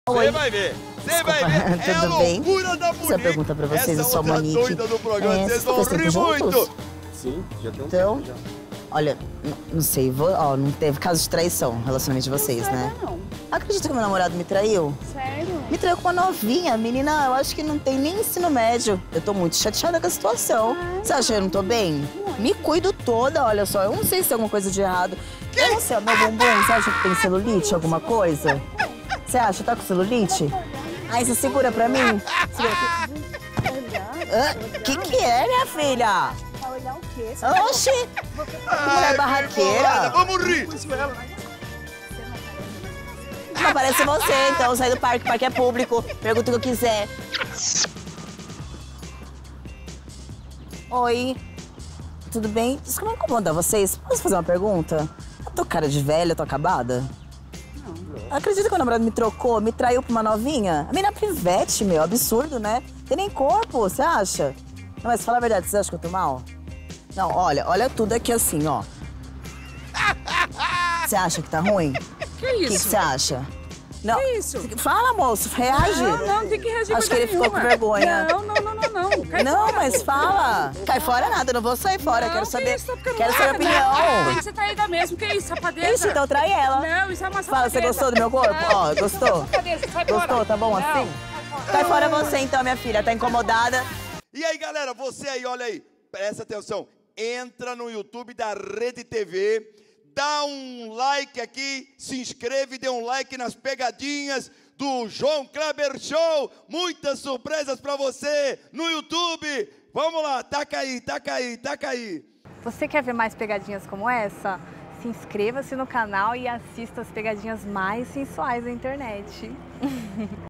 Você vai ver. Você vai ver. É a loucura da bonita. Essa pergunta pra vocês, eu sou a Monique. Doida do programa, vocês vão rir muito. Sim, já tem um então, tempo já. Olha, não sei, não teve caso de traição no relacionamento de vocês, né? Não. Acredita que meu namorado me traiu? Sério? Me traiu com uma novinha, menina, eu acho que não tem nem ensino médio. Eu tô muito chateada com a situação. Você acha que eu não tô bem? Me cuido toda, olha só, eu não sei se tem alguma coisa de errado. Eu não sei, meu bumbum, você acha que tem celulite, alguma coisa? Você acha? Tá com celulite? Aí você segura pra mim? Segura aqui. Que é, minha filha? Pra olhar o quê? Oxi! Que mulher barraqueira! Vamos rir! Não parece você, então sai do parque, o parque é público. Pergunta o que eu quiser. Oi, tudo bem? Desculpa incomodar vocês. Posso fazer uma pergunta? Eu tô cara de velha, tô acabada? Não. Acredita que o namorado me trocou, me traiu pra uma novinha? A menina pivete, meu, absurdo, né? Tem nem corpo, você acha? Não, mas fala a verdade, você acha que eu tô mal? Não, olha tudo aqui assim, ó. Você acha que tá ruim? Que isso? O que você acha? Não. Que isso? Fala, moço, reage. Não, tem que reagir. Acho que ele ficou com vergonha. Não. Cai Não, fora, mas pô. fala. Cai fora nada, eu não vou sair fora. Não, Quero saber. Isso, porque não quero é, saber a opinião. Né? Tem que ser traída mesmo. Que isso, safadeza? Isso, então trai ela. Não, isso é uma safadeza. Fala, você gostou do meu corpo? Não, Ó, gostou? Gostou? Tá bom assim? Cai fora você então, minha filha. Tá incomodada? E aí, galera, você aí, olha aí. Presta atenção. Entra no YouTube da Rede TV. Dá um like aqui, se inscreve, dê um like nas pegadinhas do João Kleber Show. Muitas surpresas pra você no YouTube. Vamos lá, taca aí. Você quer ver mais pegadinhas como essa? Se inscreva-se no canal e assista as pegadinhas mais sensuais da internet.